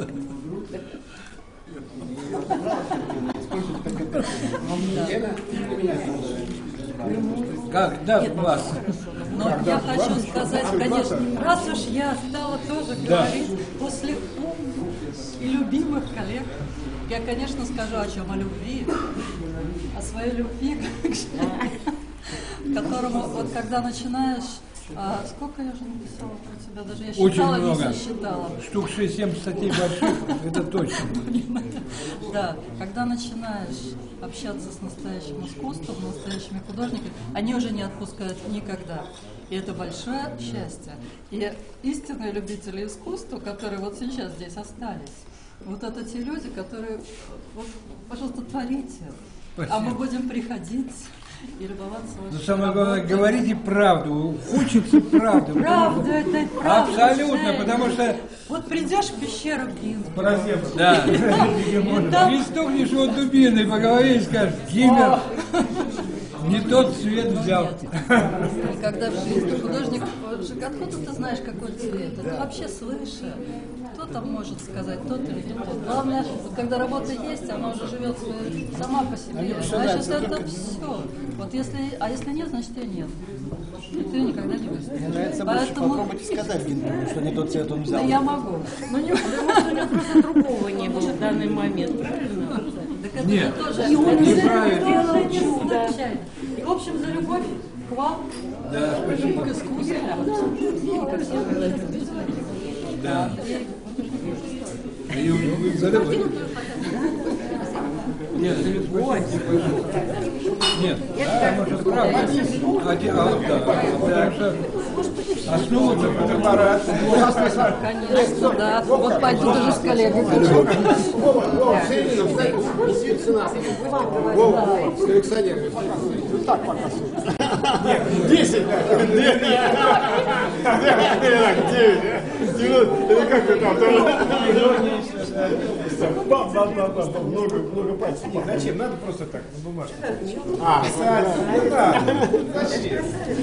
Как? Да, Нет, вас. Но я хочу сказать, конечно, раз уж я стала тоже Да. говорить после умных и любимых коллег, я, конечно, скажу о чем? О любви. О своей любви к которому, вот когда начинаешь, а, сколько я уже написала про тебя, даже я Очень считала, много. не сосчитала. Штук шесть-семь статей больших, это точно. Да, когда начинаешь общаться с настоящим искусством, настоящими художниками, они уже не отпускают никогда. И это большое счастье. И истинные любители искусства, которые вот сейчас здесь остались, вот это те люди, которые, вот, пожалуйста, творите. А мы будем приходить и любоваться Но вашей самое главное, работой. говорите правду. Хочется правду. Правда, это правда. Абсолютно, Женя. потому что... Вот придешь в пещеру Гинзбурга. Да. И там- Пристукнешь его дубиной по голове и скажешь: Гиммер, не тот цвет взял. И когда в жизни художник, откуда ты знаешь, какой цвет? Это вообще свыше. Кто там может сказать, тот или не тот. Главное, вот когда работа есть, она уже живет своей- сама по себе. Значит, это все. Вот если, а если нет, значит ее нет. И ты никогда не выставишь. Мне нравится больше попробовать сказать Гинзбургу, что не тот цвет он взял. Да я могу. Ну не, потому что у него просто другого не было в данный момент, правильно? Так это Нет, же тоже и он неправильно. сделал чудо. И, в общем, за любовь к вам, Да, спасибо. к искусству, и ко всем художникам. Да. И вы задавали. Нет, нет, потому что правда. А, те- а, да, потому что основа-то фотоаппарат. Конечно, да. Вот пойду тоже с коллегой. Так пока. Нет, десять. Нет, девять. Или как вы там? Бам, бам, бам, бам, много, много пальцев. Нет, зачем? Надо просто так, на бумажке. А, не надо. Зачем?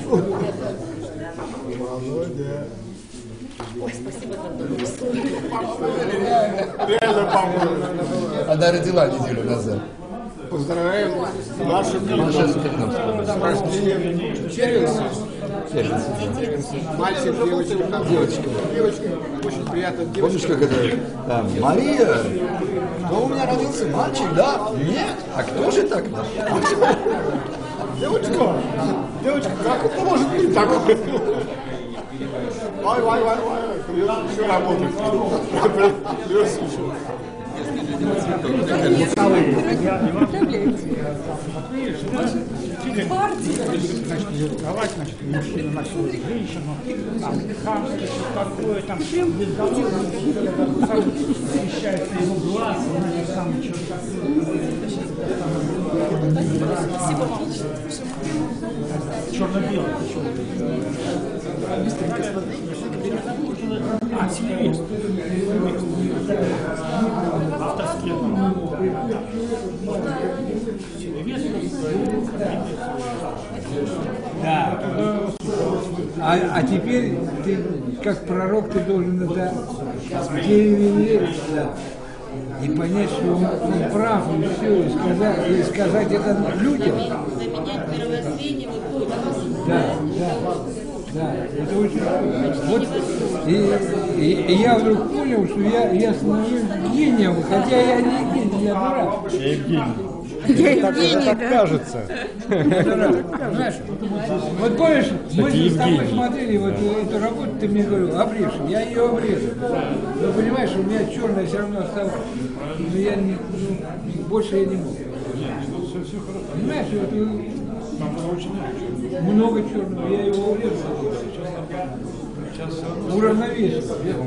молодец. Ой, спасибо за добрую историю. Реально помогла. Она родила неделю назад. Поздравляем Машу Петровну. С рождением Червенца. Мальчик, девочка. Девочка. Девочка. Очень приятно. Помнишь, как это? Там, Мария, кто у меня родился? Мальчик, да? Нет. А кто же так? Девочка, девочка, как это может быть так? Вай, вай, вай, вай. Все работает. Плюс еще. Давайте, значит, мужчина насилует женщину, там, хамство, что такое, там, сам защищается его глаз, он сам что-то Спасибо вам. черно-белый. А, телевизор. Авторский. Да. А, а теперь ты, как пророк, ты должен это переверить, да, и понять, что он, он прав, и все, и сказать, и сказать это людям. Заменять мировоззрение вот тут. Да, да, да, это очень вот, и, и, и я вдруг понял, что я, я становлюсь гением, хотя я не гений, я дурак. Я Евгений. Я Так, Евгений, так да? кажется. Знаешь, вот помнишь, мы Кстати, с тобой Евгений. смотрели вот эту работу, ты мне говорил, обрежь, я ее обрезал. Но понимаешь, у меня черное все равно осталось, но я не, ну, больше я не мог. Понимаешь, вот, ну, много черного, я его урезал. Уравновесил.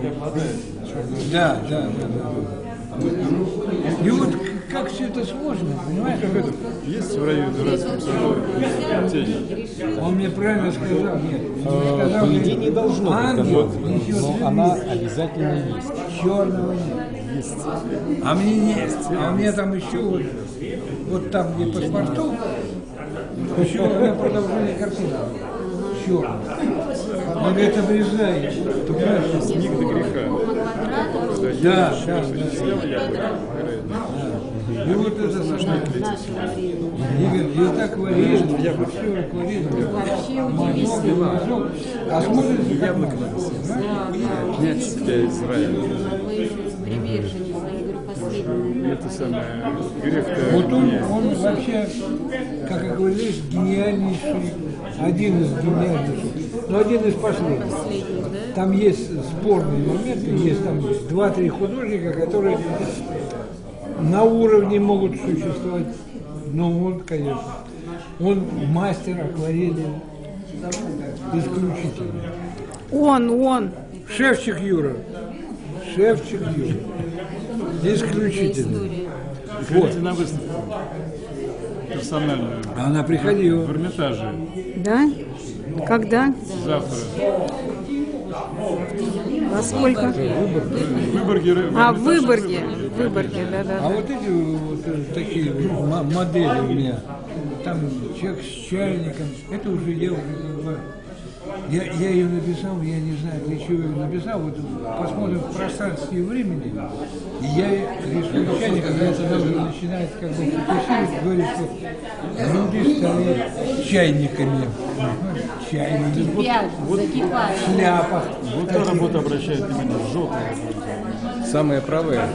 Да, да, да, да. И вот как все это сложно, понимаешь? Как это? Есть в районе дурацком саду? Он мне правильно сказал, нет. Он мне Э, сказал, По идее, не должно быть ангел такого, несет но любви. она обязательно есть. Черного нет. Есть. А мне нет. А у меня там еще вот, вот там, где паспорту, еще у меня продолжение картины. Черный. Он говорит, обрезай. Ты понимаешь, С них до греха. да, да, да. И вот это самое. Игорь, я так акварель, я вообще акварель. Вообще Мазок, мазок. А смотрите, как Яблоко надо. надо снять с себя Израиль. Вы еще приверженец, я говорю, последний. Это самое грех-то. Вот он, он вообще, как и говоришь, гениальнейший, один из гениальнейших, но один из последних. Там есть спорные моменты, есть там два-три художника, которые на уровне могут существовать, но он, конечно, он мастер акварели исключительный. Он, он. Шевчик Юра. Шевчик Юра. Исключительный. Приходите на выставку. персональную. Она приходила. В Эрмитаже. Да? Когда? Завтра. Во сколько? В Выборге. А, в Выборге. В Выборге, да-да. А вот эти вот э, такие вот м- модели у меня, там человек с чайником, это уже я уже как бы, я, я ее написал, я не знаю, для чего ее написал, вот посмотрим в пространстве и времени, и я рисую чайником, и это уже начинает как бы фокусировать, говорит, что люди стали чайниками, чайники, Кипят, вот, закипают. в шляпах. Вот эта работа обращает внимание, желтая. Самые правые.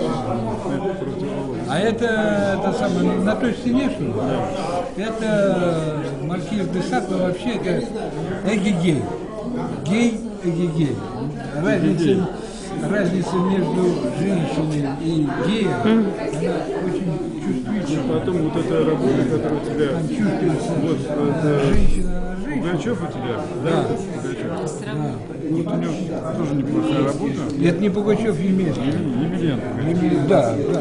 А это, это самое, на той стене, что ли? Это маркиз де Сад, но вообще это эгегей. Гей, эгегей. Разница, разница между женщиной и геем, она очень чувствительна. Потом вот эта работа, которая у тебя... Там чувствуется вот, это... женщина на женщину. Пугачев у тебя? Да. Пугачев. Да. Вот у него тоже неплохая работа. Это не Пугачев, Емельяненко. Емельяненко. Емельяненко. Да, да.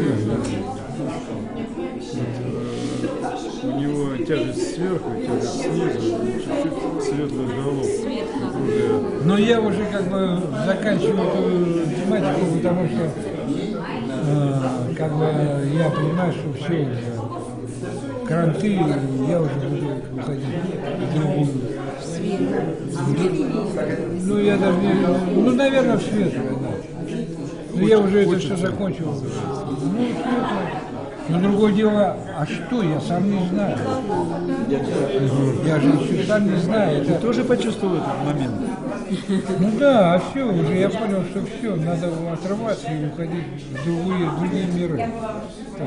У него тяжесть сверху, тяжесть снизу, чуть-чуть светлый уголок. Но я уже как бы заканчиваю эту тематику, потому что э, как бы я понимаю, что все уже кранты, я уже буду уходить в другую. Ну я даже не, ну наверное в светлое, да. Но я уже это все закончил. Ну, светлое. Но другое дело, а что, я сам не знаю. Я же еще сам не знаю. Ты тоже почувствовал этот момент? Ну да, а все, уже я понял, что все, надо отрываться и уходить в другие, в другие миры. Так.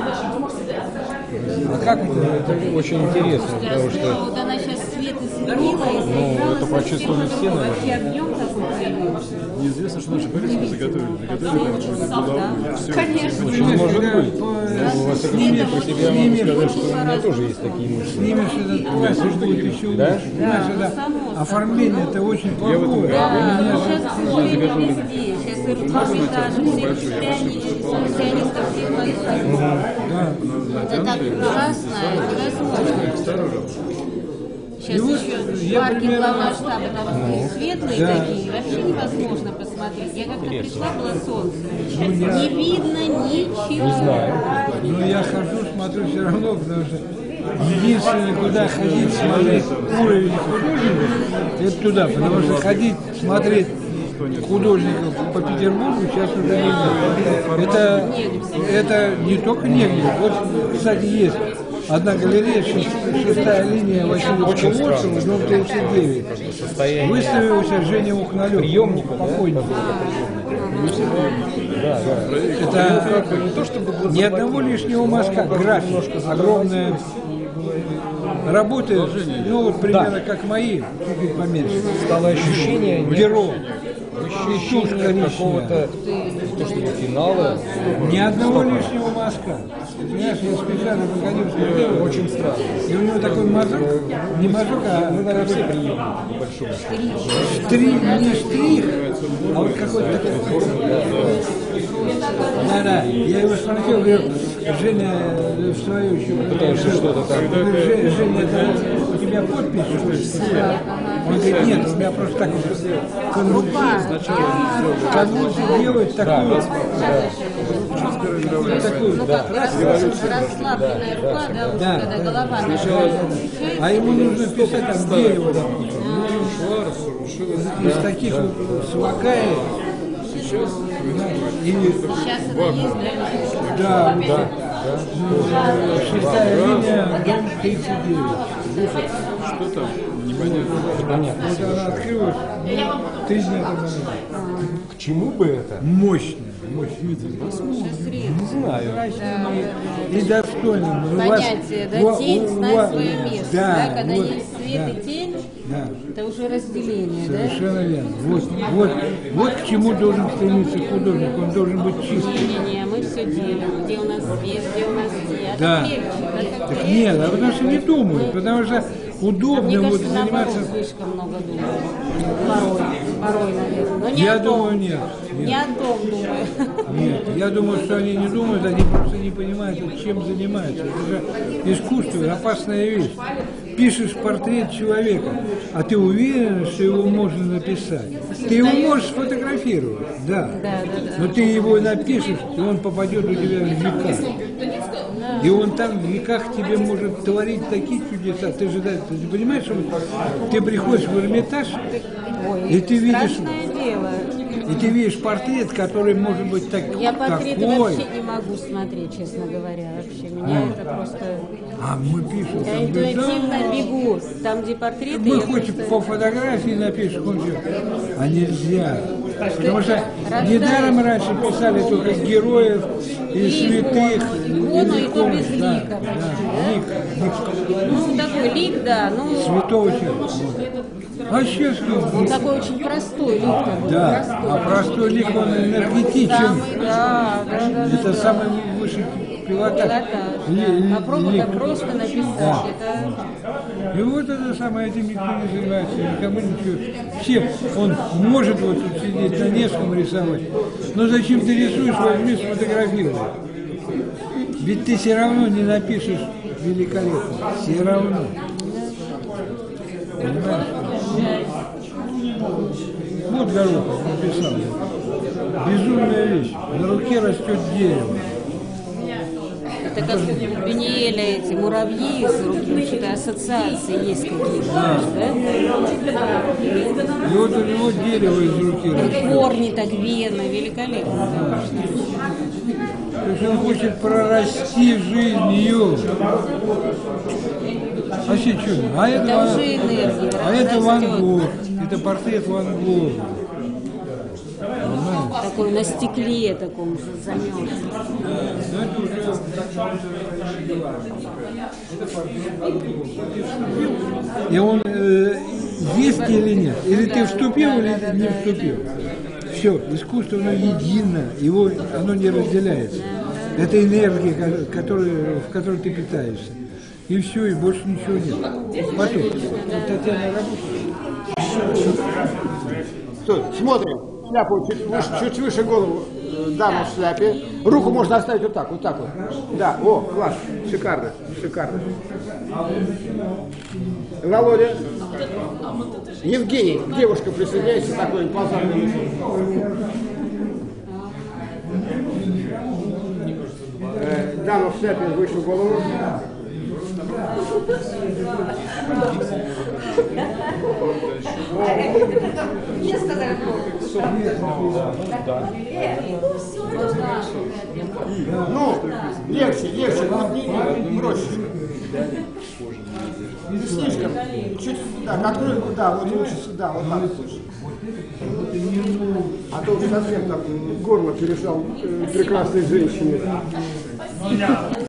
А как это? Это очень интересно, потому что... Вот она сейчас свет изменила, и Ну, это почувствовали все, вообще наверное. объем такой появился. Неизвестно, что наши борисовцы заготовили. Заготовили там голову, все. Конечно. Очень может быть. Ну, во всяком случае, по себе я могу сказать, что у меня тоже есть такие мысли. Снимешь этот пластик, будет еще лучше. Да? Понимаешь, это оформление это очень плохое. Да, У меня но сейчас, к сожалению, везде. Сейчас и в Эрмитаже, все специалистов всех рисуют. Да. Это так ужасно, невозможно. Сейчас вот еще я парки примерно- главного штаба, там Ну, светлые да. такие, вообще невозможно посмотреть. Я как-то пришла, было солнце. Ну, я- Не видно ничего. Не знаю. Но я хожу, смотрю все равно, потому что единственное, куда ходить, смотреть уровень художников, это туда, потому что ходить, смотреть художников по Петербургу сейчас уже нельзя. Это, это не только негде. Вот, кстати, есть одна галерея, шест- шестая линия Васильевского, дом тридцать девять. Выставился Женя Ухналев, покойник. Да, да. Это не то, чтобы ни одного лишнего мазка, график, огромная работа, ну вот примерно как мои, чуть-чуть поменьше. Стало ощущение Герой. ощущение какого-то, не то чтобы финала. Ни одного лишнего мазка. Понимаешь, я специально выходил, смотрел. Очень странно. И у него такой мазок, не мазок, а Мы, наверное, все приемы, по большому счету. штрих, не штрих, а вот какой-то такой. Да-да, я его смотрел, говорю, Женя, в свою еще. Пытаешься что-то там. Говорю, Женя, это у тебя подпись, что ли? Он говорит, нет, у меня просто так вот конвульсия, конвульсия делает такую, такую, Ну, как раз расслабленная рука, да, вот Да. когда голова Сначала- а ему нужно писать там дерево, допустим. Из таких вот свакаев. Или... Сейчас это есть, да? Да, да, да. Шестая линия, дом тридцать девять. Что там? Непонятно. Понятно. Вот она открылась три дня назад. К чему бы это? Мощно. Мощно. Не знаю. И достойно. У вас- Понятие, да, у- тень, у- знай у- свое место, Да, да, когда вот, есть свет да. и тень, Да. это уже разделение, да? Совершенно верно. Вот, вот, вот к чему должен стремиться художник. Он должен быть чистым. Не-не-не, мы все делим, где у нас свет, где у нас тень. А Да. так легче, да, как Так нет, а потому что не думают, потому что удобно Мне вот кажется, заниматься. наоборот, слишком много думаю. Порой, порой, наверное. Но не Я о том. думаю, нет, нет. Не о том думаю. Нет, я думаю, что они не думают, они просто не понимают, чем занимаются. Это же искусство, опасная вещь. Пишешь портрет человека, а ты уверен, что его можно написать. Ты его можешь сфотографировать, да. Но ты его напишешь, и он попадет у тебя в века. И он там в веках тебе может творить такие чудеса. Ты же, да, ты понимаешь, что ты приходишь в Эрмитаж, и ты видишь... Дело. И ты видишь портрет, который может быть так, Я портреты такой. вообще не могу смотреть, честно говоря. Вообще меня А. это просто... А мы пишем. Я там, интуитивно да, бегу. Там, где портреты... Мы я хоть просто- по фотографии напишем, он же, а нельзя. Потому что Рождается. недаром раньше писали только героев и И святых. икону, и то икон, без да, лика. да, лик, лик. Ну, такой лик, да, ну... Святого человека. А сейчас Он такой очень простой лик. Такой, да, простой. а простой лик, он энергетичен. Самый, да, да, да, Это да, самый да. высший пилотаж. Пилотаж, Ли- ли- да. Попробуй лик. так просто написать. Да. Это... И вот это самое, этим никто не занимается, никому ничего. Все, он может вот тут сидеть на Невском рисовать, но зачем ты рисуешь, возьми, сфотографируй. Ведь ты все равно не напишешь великолепно, все равно. Понимаешь? Вот Горохов написал. Безумная вещь. На руке растет дерево. Это как у Пиньеля эти муравьи из руки, что-то ассоциации есть какие-то, Да. да? И вот у него дерево из руки Так растет. корни, так вены, великолепно. То есть он хочет прорасти жизнью. А сейчас что? А это, Это Ван- уже энергия, а это растет. Ван Гог. Это портрет Ван Гога. Такой на стекле таком замёрз. И он э, есть или нет? Или ты вступил, или не вступил? Все, искусство, оно едино, его, оно не разделяется. Это энергия, ко- которой, в которой ты питаешься. И все, и больше ничего нет. Потом, вот Татьяна работает. Стой, смотрим. Шляпу чуть выше, чуть выше голову. э, Дама в шляпе. Руку можно оставить вот так, вот так вот. Да, о, класс. Шикарно, шикарно. Володя. Евгений, девушка, присоединяйся, такой позорный. Э, Дама в шляпе выше голову. Мне сказали, Ну, легче, легче, вот не, не проще. Не слишком. Чуть, да, контроль, да, вот лучше сюда, вот так лучше. А то совсем так горло пережал э, прекрасной женщине.